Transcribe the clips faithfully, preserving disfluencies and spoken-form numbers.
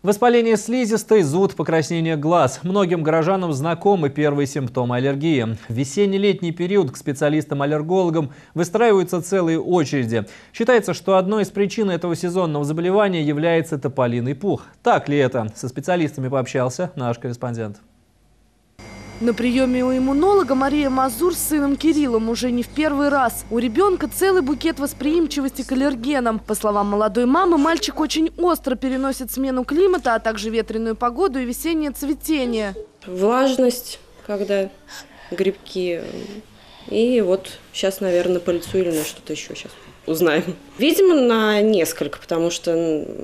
Воспаление слизистой, зуд, покраснение глаз. Многим горожанам знакомы первые симптомы аллергии. В весенне-летний период к специалистам-аллергологам выстраиваются целые очереди. Считается, что одной из причин этого сезонного заболевания является тополиный пух. Так ли это? Со специалистами пообщался наш корреспондент. На приеме у иммунолога Мария Мазур с сыном Кириллом уже не в первый раз. У ребенка целый букет восприимчивости к аллергенам. По словам молодой мамы, мальчик очень остро переносит смену климата, а также ветреную погоду и весеннее цветение. Влажность, когда грибки. И вот сейчас, наверное, на пыльцу или на что-то еще сейчас узнаем. Видимо, на несколько, потому что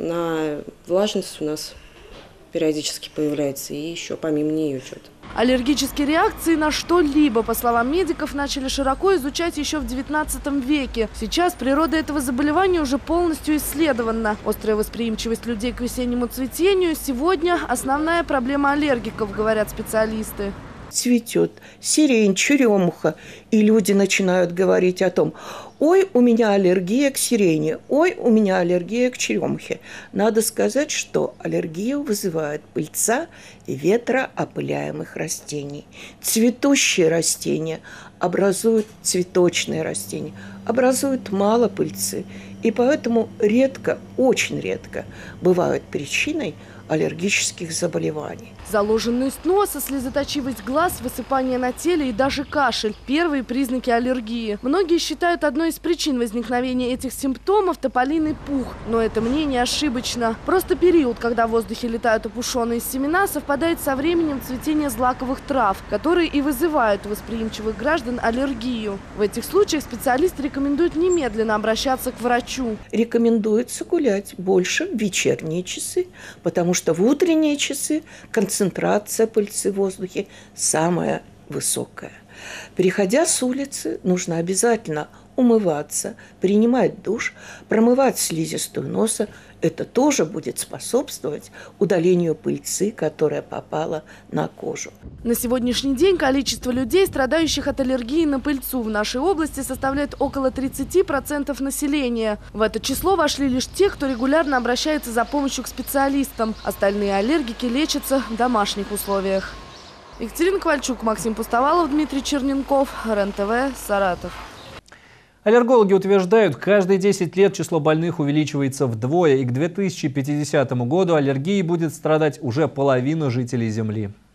на влажность у нас периодически появляется, и еще помимо нее что-то. Аллергические реакции на что-либо, по словам медиков, начали широко изучать еще в девятнадцатом веке. Сейчас природа этого заболевания уже полностью исследована. Острая восприимчивость людей к весеннему цветению сегодня основная проблема аллергиков, говорят специалисты. Цветет сирень, черемуха, и люди начинают говорить о том: ой, у меня аллергия к сирени, ой, у меня аллергия к черемухе. Надо сказать, что аллергию вызывает пыльца и ветроопыляемых растений. Цветущие растения образуют цветочные растения, образуют мало пыльцы, и поэтому редко, очень редко бывают причиной аллергических заболеваний. Заложенность носа, слезоточивость глаз, высыпание на теле и даже кашель – первые признаки аллергии. Многие считают одной из причин возникновения этих симптомов тополиный пух. Но это мнение ошибочно. Просто период, когда в воздухе летают опушенные семена, совпадает со временем цветения злаковых трав, которые и вызывают у восприимчивых граждан аллергию. В этих случаях специалисты рекомендуют немедленно обращаться к врачу. Рекомендуется гулять больше в вечерние часы, потому что в утренние часы концентрация пыльцы в воздухе самая высокая. Переходя с улицы, нужно обязательно умываться, принимать душ, промывать слизистую носа. Это тоже будет способствовать удалению пыльцы, которая попала на кожу. На сегодняшний день количество людей, страдающих от аллергии на пыльцу, в нашей области составляет около тридцати процентов населения. В это число вошли лишь те, кто регулярно обращается за помощью к специалистам. Остальные аллергики лечатся в домашних условиях. Екатерина Ковальчук, Максим Пустовалов, Дмитрий Черненков, РЕН-ТВ, Саратов. Аллергологи утверждают, каждые десять лет число больных увеличивается вдвое, и к две тысячи пятидесятому году аллергией будет страдать уже половина жителей Земли.